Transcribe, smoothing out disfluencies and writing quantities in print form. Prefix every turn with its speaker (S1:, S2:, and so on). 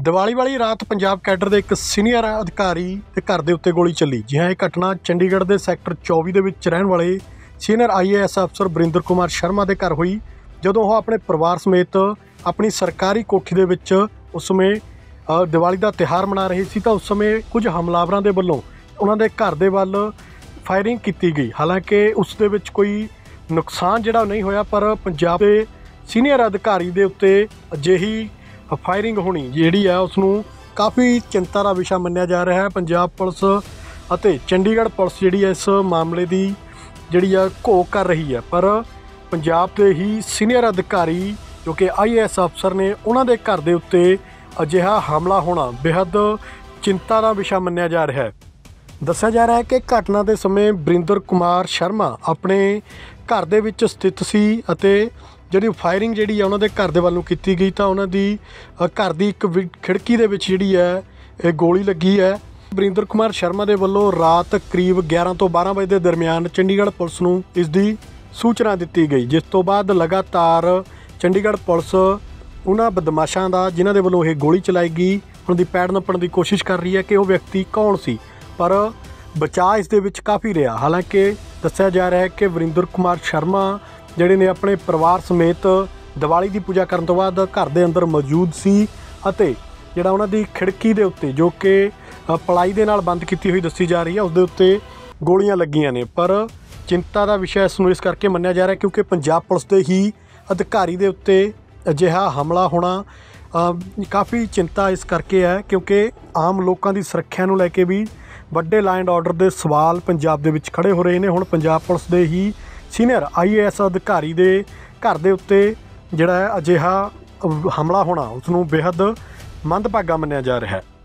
S1: ਦੀਵਾਲੀ ਵਾਲੀ ਰਾਤ ਪੰਜਾਬ ਕੈਡਰ ਦੇ ਇੱਕ ਸੀਨੀਅਰ ਅਧਿਕਾਰੀ ਦੇ ਘਰ ਦੇ ਉੱਤੇ ਗੋਲੀ ਚੱਲੀ। ਜੀ ਹਾਂ, ਇਹ ਘਟਨਾ ਚੰਡੀਗੜ੍ਹ ਦੇ ਸੈਕਟਰ 24 ਦੇ ਵਿੱਚ ਰਹਿਣ ਵਾਲੇ ਸੀਨੀਅਰ IAS ਅਫਸਰ ਬਰਿੰਦਰ ਕੁਮਾਰ ਸ਼ਰਮਾ ਦੇ ਘਰ ਹੋਈ। ਜਦੋਂ ਉਹ ਆਪਣੇ ਪਰਿਵਾਰ ਸਮੇਤ ਆਪਣੀ ਸਰਕਾਰੀ ਕੋਠੀ ਦੇ ਵਿੱਚ ਉਸ ਸਮੇਂ ਦੀਵਾਲੀ ਦਾ ਤਿਉਹਾਰ ਮਨਾ ਰਹੇ ਸੀ ਤਾਂ ਉਸ ਸਮੇਂ ਕੁਝ ਹਮਲਾਵਰਾਂ ਦੇ ਵੱਲੋਂ ਉਹਨਾਂ ਦੇ ਘਰ ਦੇ ਵੱਲ ਫਾਇਰਿੰਗ ਕੀਤੀ ਗਈ। ਹਾਲਾਂਕਿ ਉਸ ਦੇ ਵਿੱਚ ਕੋਈ ਨੁਕਸਾਨ ਜਿਹੜਾ ਨਹੀਂ ਹੋਇਆ, ਪਰ ਪੰਜਾਬ ਦੇ ਸੀਨੀਅਰ ਅਧਿਕਾਰੀ ਦੇ ਉੱਤੇ ਅਜਿਹੀ ਫਾਇਰਿੰਗ ਹੋਣੀ ਜਿਹੜੀ ਹੈ ਉਸ ਨੂੰ ਕਾਫੀ ਚਿੰਤਾ ਦਾ ਵਿਸ਼ਾ ਮੰਨਿਆ ਜਾ ਰਿਹਾ ਹੈ। ਪੰਜਾਬ ਪੁਲਿਸ ਅਤੇ ਚੰਡੀਗੜ੍ਹ ਪੁਲਿਸ ਜਿਹੜੀ ਹੈ ਇਸ ਮਾਮਲੇ ਦੀ ਜਿਹੜੀ ਆ ਘੋਖ ਕਰ ਰਹੀ ਹੈ, ਪਰ ਪੰਜਾਬ ਦੇ ਹੀ ਸੀਨੀਅਰ ਅਧਿਕਾਰੀ ਜੋ ਕਿ IAS ਅਫਸਰ ਨੇ ਉਹਨਾਂ ਦੇ ਘਰ ਦੇ ਉੱਤੇ ਅਜਿਹਾ ਹਮਲਾ ਹੋਣਾ ਬੇਹੱਦ ਚਿੰਤਾ ਦਾ ਵਿਸ਼ਾ ਮੰਨਿਆ ਜਾ ਰਿਹਾ ਹੈ। ਦੱਸਿਆ ਜਾ ਰਿਹਾ ਹੈ ਕਿ ਘਟਨਾ ਦੇ ਸਮੇਂ ਬਰਿੰਦਰ ਕੁਮਾਰ ਸ਼ਰਮਾ ਆਪਣੇ ਘਰ ਦੇ ਵਿੱਚ ਸਥਿਤ ਸੀ ਅਤੇ ਜਿਹੜੀ ਫਾਇਰਿੰਗ ਜਿਹੜੀ ਹੈ ਉਹਨਾਂ ਦੇ ਘਰ ਦੇ ਵੱਲ ਨੂੰ ਕੀਤੀ ਗਈ ਤਾਂ ਉਹਨਾਂ ਦੀ ਘਰ ਦੀ ਇੱਕ ਖਿੜਕੀ ਦੇ ਵਿੱਚ ਜਿਹੜੀ ਹੈ ਇਹ ਗੋਲੀ ਲੱਗੀ ਹੈ। ਬਰਿੰਦਰ ਕੁਮਾਰ ਸ਼ਰਮਾ ਦੇ ਵੱਲੋਂ ਰਾਤ ਕਰੀਬ 11 ਤੋਂ 12 ਵਜੇ ਦੇ ਦਰਮਿਆਨ ਚੰਡੀਗੜ੍ਹ ਪੁਲਿਸ ਨੂੰ ਇਸ ਦੀ ਸੂਚਨਾ ਦਿੱਤੀ ਗਈ, ਜਿਸ ਤੋਂ ਬਾਅਦ ਲਗਾਤਾਰ ਚੰਡੀਗੜ੍ਹ ਪੁਲਿਸ ਉਹਨਾਂ ਬਦਮਾਸ਼ਾਂ ਦਾ ਜਿਨ੍ਹਾਂ ਦੇ ਵੱਲੋਂ ਇਹ ਗੋਲੀ ਚਲਾਈ ਗਈ ਉਹਨਾਂ ਦੀ ਪੈੜ ਨੱਪਣ ਦੀ ਕੋਸ਼ਿਸ਼ ਕਰ ਰਹੀ ਹੈ ਕਿ ਉਹ ਵਿਅਕਤੀ ਕੌਣ ਸੀ, ਪਰ ਬਚਾਅ ਇਸ ਦੇ ਵਿੱਚ ਕਾਫੀ ਰਿਹਾ। ਹਾਲਾਂਕਿ ਦੱਸਿਆ ਜਾ ਰਿਹਾ ਹੈ ਕਿ ਬਰਿੰਦਰ ਕੁਮਾਰ ਸ਼ਰਮਾ ਜਿਹੜੇ ਨੇ ਆਪਣੇ ਪਰਿਵਾਰ ਸਮੇਤ ਦੀਵਾਲੀ ਦੀ ਪੂਜਾ ਕਰਨ ਤੋਂ ਬਾਅਦ ਘਰ ਦੇ ਅੰਦਰ ਮੌਜੂਦ ਸੀ ਅਤੇ ਜਿਹੜਾ ਉਹਨਾਂ ਦੀ ਖਿੜਕੀ ਦੇ ਉੱਤੇ ਜੋ ਕਿ ਪਲਾਈ ਦੇ ਨਾਲ ਬੰਦ ਕੀਤੀ ਹੋਈ ਦੱਸੀ ਜਾ ਰਹੀ ਹੈ ਉਸ ਦੇ ਉੱਤੇ ਗੋਲੀਆਂ ਲੱਗੀਆਂ ਨੇ। ਪਰ ਚਿੰਤਾ ਦਾ ਵਿਸ਼ਾ ਇਸ ਨੂੰ ਇਸ ਕਰਕੇ ਮੰਨਿਆ ਜਾ ਰਿਹਾ ਕਿਉਂਕਿ ਪੰਜਾਬ ਪੁਲਿਸ ਦੇ ਹੀ ਅਧਿਕਾਰੀ ਦੇ ਉੱਤੇ ਅਜਿਹਾ ਹਮਲਾ ਹੋਣਾ ਕਾਫੀ ਚਿੰਤਾ ਇਸ ਕਰਕੇ ਹੈ ਕਿਉਂਕਿ ਆਮ ਲੋਕਾਂ ਦੀ ਸੁਰੱਖਿਆ ਨੂੰ ਲੈ ਕੇ ਵੀ ਵੱਡੇ ਲਾਅ ਐਂਡ ਆਰਡਰ ਦੇ ਸਵਾਲ ਪੰਜਾਬ ਦੇ ਵਿੱਚ ਖੜ੍ਹੇ ਹੋ ਰਹੇ ਨੇ। ਹੁਣ ਪੰਜਾਬ ਪੁਲਿਸ ਦੇ ਹੀ ਸੀਨੀਅਰ IAS ਅਧਿਕਾਰੀ ਦੇ ਘਰ ਦੇ ਉੱਤੇ ਜਿਹੜਾ ਹੈ ਅਜਿਹਾ ਹਮਲਾ ਹੋਣਾ ਉਸ ਨੂੰ ਬੇਹੱਦ ਮੰਦਭਾਗਾ ਮੰਨਿਆ ਜਾ ਰਿਹਾ ਹੈ।